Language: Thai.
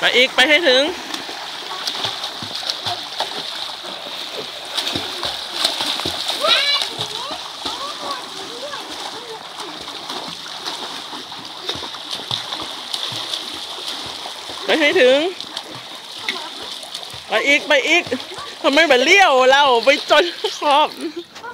ไปอีกไปให้ถึงไปให้ถึงไปอีกทำไมแบบเลี้ยวเราไปจนขอบ